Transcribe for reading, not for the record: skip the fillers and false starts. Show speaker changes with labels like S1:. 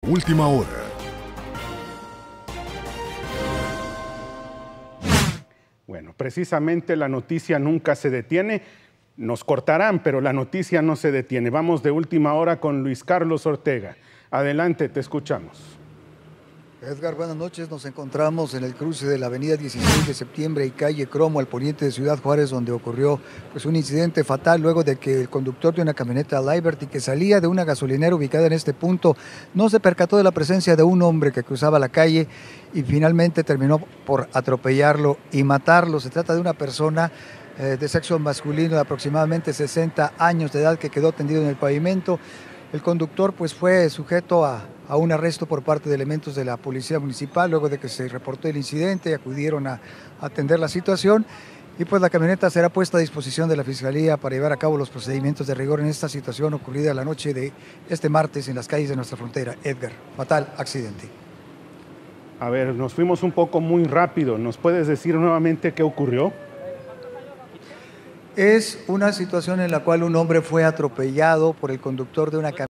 S1: última hora.
S2: Bueno, precisamente la noticia nunca se detiene. Nos cortarán, pero la noticia no se detiene. Vamos de última hora con Luis Carlos Ortega. Adelante, te escuchamos.
S3: Edgar, buenas noches. Nos encontramos en el cruce de la avenida 16 de septiembre y calle Cromo, al poniente de Ciudad Juárez, donde ocurrió un incidente fatal luego de que el conductor de una camioneta Liberty que salía de una gasolinera ubicada en este punto no se percató de la presencia de un hombre que cruzaba la calle y finalmente terminó por atropellarlo y matarlo. Se trata de una persona de sexo masculino de aproximadamente 60 años de edad que quedó tendido en el pavimento. El conductor fue sujeto a un arresto por parte de elementos de la Policía Municipal luego de que se reportó el incidente y acudieron a atender la situación y la camioneta será puesta a disposición de la Fiscalía para llevar a cabo los procedimientos de rigor en esta situación ocurrida la noche de este martes en las calles de nuestra frontera. Edgar, fatal accidente.
S2: A ver, nos fuimos un poco muy rápido. ¿Nos puedes decir nuevamente qué ocurrió?
S3: Es una situación en la cual un hombre fue atropellado por el conductor de una camioneta.